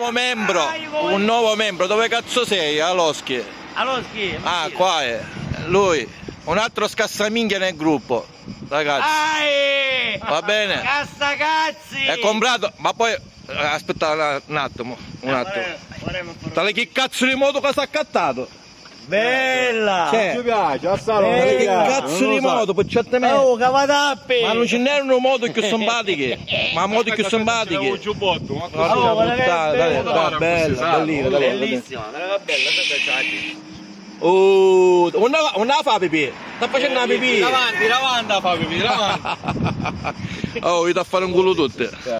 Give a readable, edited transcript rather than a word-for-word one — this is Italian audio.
un nuovo membro, dove cazzo sei? Aloschi? Aloschi? Ah, qua è, lui, un altro scassaminghia nel gruppo, ragazzi. Va bene? Cazzacazzi! È comprato, ma poi, aspetta un attimo, Tale che cazzo di moto cosa ha accattato? Bella! Cioè, Ci piace, assalo, che cazzo di moto, per certe me? Oh, cavatappi! Ma non ce n'erano moto più simpatiche, ma moto più simpatiche. Un giubbotto, ma Porca puttana, dai, bella, bellina, bellissima, bella, non la fa pipì, sta facendo la pipì. davanti, fa pipì, davanti. Oh, io da fare un culo tutte.